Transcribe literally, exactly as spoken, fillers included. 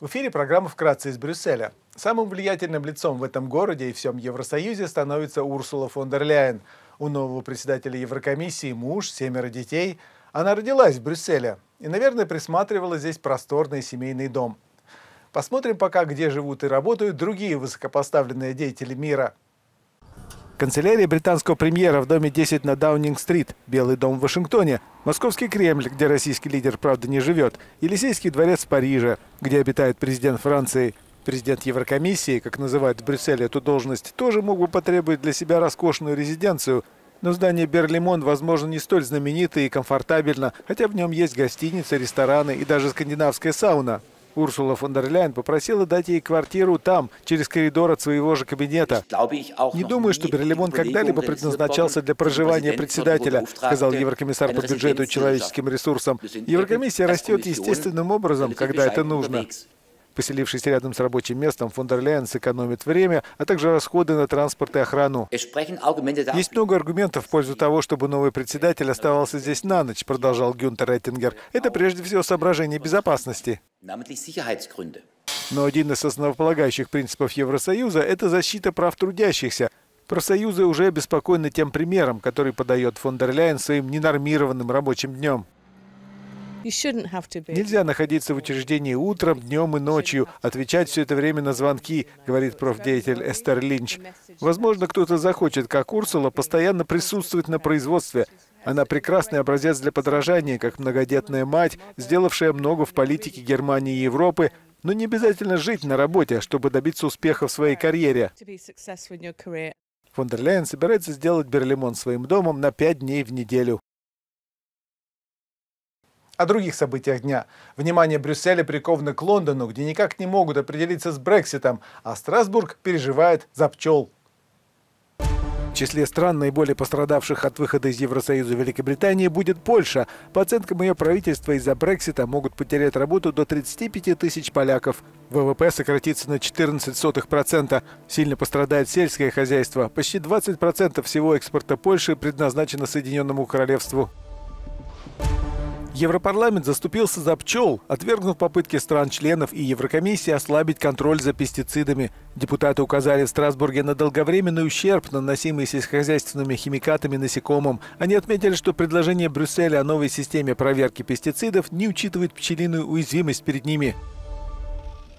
В эфире программа «Вкратце из Брюсселя». Самым влиятельным лицом в этом городе и всем Евросоюзе становится Урсула фон дер Ляйен. У нового председателя Еврокомиссии муж, семеро детей. Она родилась в Брюсселе и, наверное, присматривала здесь просторный семейный дом. Посмотрим пока, где живут и работают другие высокопоставленные деятели мира. Канцелярия британского премьера в доме десять на Даунинг-стрит, Белый дом в Вашингтоне, Московский Кремль, где российский лидер, правда, не живет, Елисейский дворец в Париже, где обитает президент Франции. Президент Еврокомиссии, как называют в Брюсселе эту должность, тоже мог бы потребовать для себя роскошную резиденцию. Но здание Берлимон, возможно, не столь знаменито и комфортабельно, хотя в нем есть гостиницы, рестораны и даже скандинавская сауна. Урсула фон дер Ляйен попросила дать ей квартиру там, через коридор от своего же кабинета. «Не думаю, что Берлимон когда-либо предназначался для проживания председателя», сказал еврокомиссар по бюджету и человеческим ресурсам. «Еврокомиссия растет естественным образом, когда это нужно». Поселившись рядом с рабочим местом, фон дер Ляйен сэкономит время, а также расходы на транспорт и охрану. «Есть много аргументов в пользу того, чтобы новый председатель оставался здесь на ночь», продолжал Гюнтер Оттингер. «Это прежде всего соображение безопасности». Но один из основополагающих принципов Евросоюза – это защита прав трудящихся. Профсоюзы уже обеспокоены тем примером, который подает фон дер Ляйен своим ненормированным рабочим днем. «Нельзя находиться в учреждении утром, днем и ночью, отвечать все это время на звонки», говорит профдеятель Эстер Линч. «Возможно, кто-то захочет, как Урсула, постоянно присутствовать на производстве. Она прекрасный образец для подражания, как многодетная мать, сделавшая много в политике Германии и Европы, но не обязательно жить на работе, чтобы добиться успеха в своей карьере». Фон дер Ляйен собирается сделать Берлимон своим домом на пять дней в неделю. О других событиях дня. Внимание Брюсселя приковано к Лондону, где никак не могут определиться с Брекситом, а Страсбург переживает за пчел. В числе стран, наиболее пострадавших от выхода из Евросоюза Великобритании, будет Польша. По оценкам ее правительства, из-за Брексита могут потерять работу до тридцати пяти тысяч поляков. ВВП сократится на четырнадцать сотых процента. Сильно пострадает сельское хозяйство. Почти двадцать процентов всего экспорта Польши предназначено Соединенному Королевству. Европарламент заступился за пчел, отвергнув попытки стран-членов и Еврокомиссии ослабить контроль за пестицидами. Депутаты указали в Страсбурге на долговременный ущерб, наносимый сельскохозяйственными химикатами насекомым. Они отметили, что предложение Брюсселя о новой системе проверки пестицидов не учитывает пчелиную уязвимость перед ними.